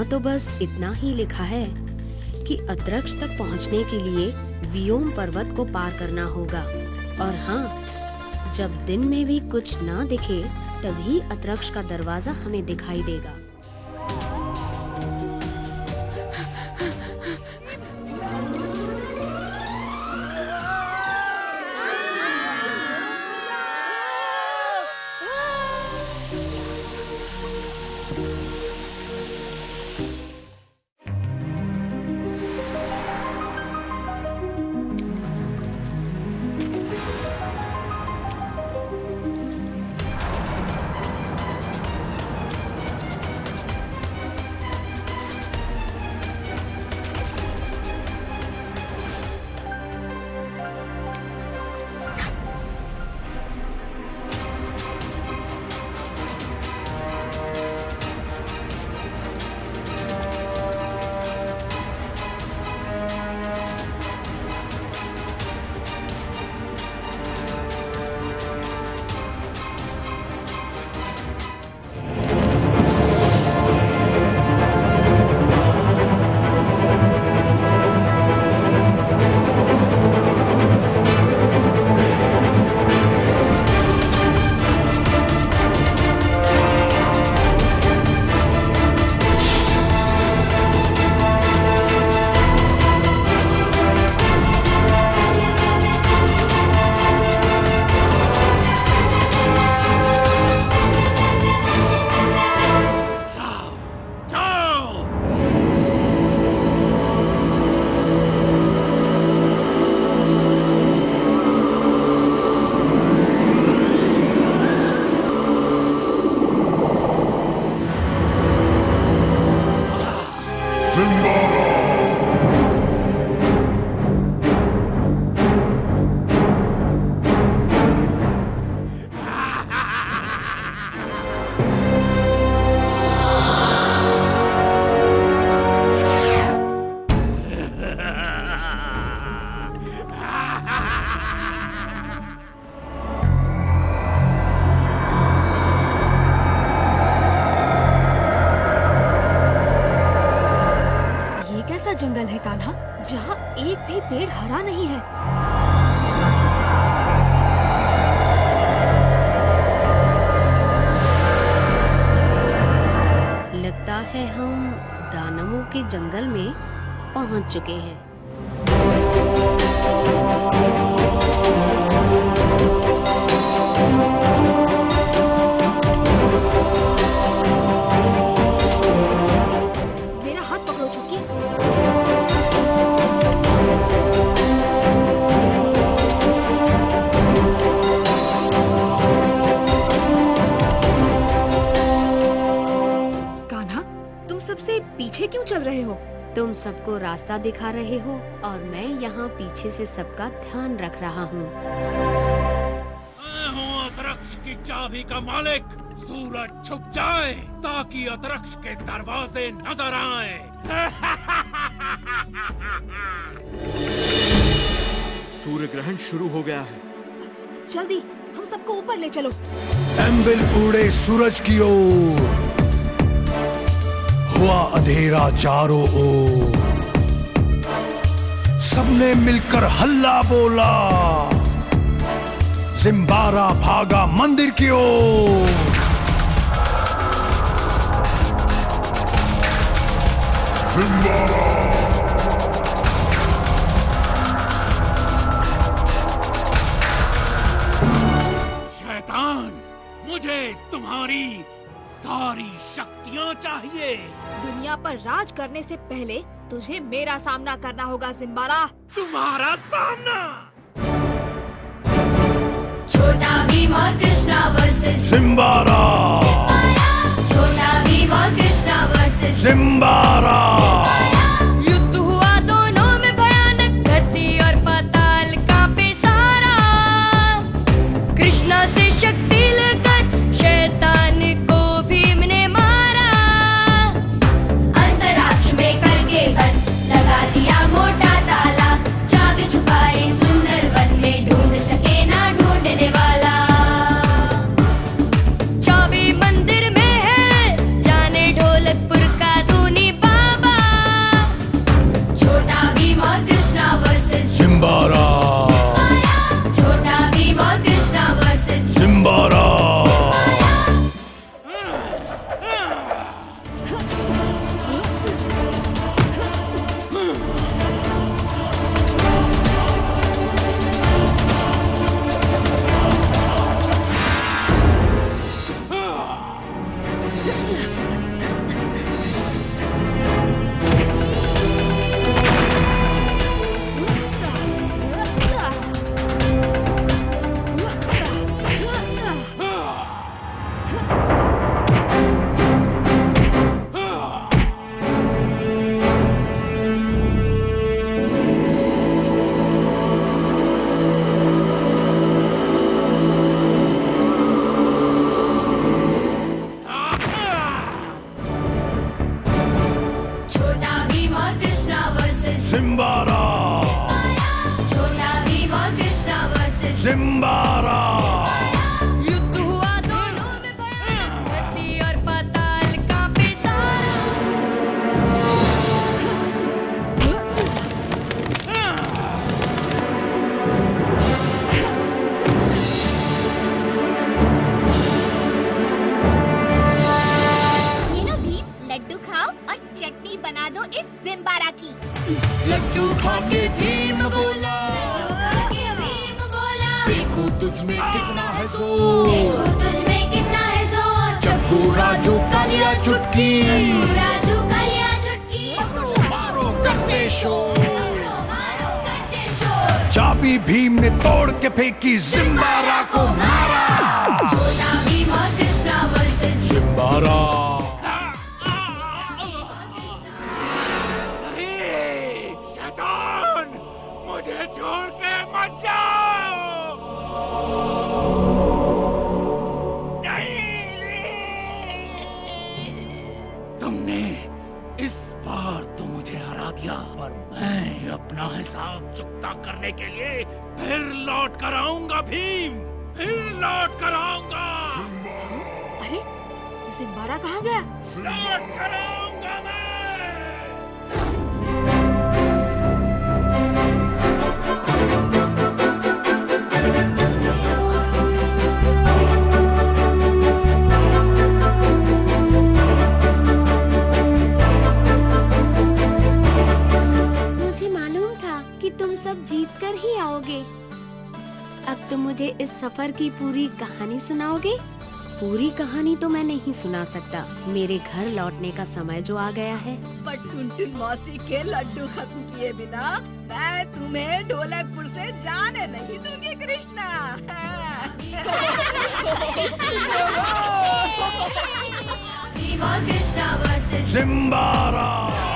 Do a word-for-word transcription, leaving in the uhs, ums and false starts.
तो बस इतना ही लिखा है कि अत्रक्ष तक पहुंचने के लिए व्योम पर्वत को पार करना होगा। और हाँ, जब दिन में भी कुछ ना दिखे तभी अत्रक्ष का दरवाजा हमें दिखाई देगा। जंगल है कान्हा, जहाँ एक भी पेड़ हरा नहीं है। लगता है हम दानवों के जंगल में पहुंच चुके हैं। पीछे क्यों चल रहे हो? तुम सबको रास्ता दिखा रहे हो और मैं यहाँ पीछे से सबका ध्यान रख रहा हूँ। मैं हूँ अत्रक्ष की चाबी का मालिक। सूरज छुप जाए ताकि अत्रक्ष के दरवाजे नजर आए। सूर्य ग्रहण शुरू हो गया है। जल्दी हम सबको ऊपर ले चलो। एम्बिल उड़े सूरज की ओर, हुआ अंधेरा चारों ओर, सबने मिलकर हल्ला बोला, ज़िम्बारा भागा मंदिर की ओर। ज़िम्बारा शैतान, मुझे तुम्हारी सारी शक्तियाँ चाहिए। दुनिया पर राज करने से पहले तुझे मेरा सामना करना होगा ज़िम्बारा। तुम्हारा सामना? छोटा भीम और कृष्णा वर्सेस ज़िम्बारा। छोटा भीम और कृष्णा वर्सेस ज़िम्बारा। युद्ध हुआ दोनों में भयानक, धरती और पाताल कांपे सारा। कृष्णा से शक्ति लेकर शैतान को भीम ने मारा। अंतरिक्ष में करके बन लगा दिया मोटा ताला, चाबी छुपाई सुंदर वन में, ढूंढ सके ना ढूंढने वाला। चाबी मंदिर में है, जाने ढोलकपुर का धूनी। भीम और कृष्णा वर्सेस जिम्बारा। युद्ध हुआ दोनों में भयानक, धरती और पाताल कांपे सारा। ये लो भीम, लड्डू खाओ और चटनी बना दो इस जिम्बारा की। लड्डू खा के भीम बोला, भीम बोला, देखो तुझ में कितना है जोर, देखो तुझ में कितना है जोर। चक्कू राजू कालिया चुटकी, राजू कालिया चुटकी, मारो करते शोर। मारो मारो करते शोर। चाबी भीम ने तोड़ के फेंकी, जिम्बारा को मारा। छोटा भीम और कृष्णा वर्सेस जिम्बारा। नहीं, शैतान, मुझे छोड़ के मत जाओ। नहीं, तुमने इस बार तो मुझे हरा दिया, पर मैं अपना हिसाब चुकता करने के लिए फिर लौट कर आऊंगा भीम, फिर लौट कर आऊंगा। अरे जिम्बारा कहाँ गया? लौट कर आऊंगा मैं। मुझे मालूम था कि तुम सब जीत कर ही आओगे। अब तुम मुझे इस सफर की पूरी कहानी सुनाओगे? पूरी कहानी तो मैं नहीं सुना सकता, मेरे घर लौटने का समय जो आ गया है। पर टुनटुन मौसी के लड्डू खत्म किए बिना मैं तुम्हें ढोलकपुर से जाने नहीं दूंगी कृष्णा। भीम और कृष्णा वर्सेस जिम्बारा।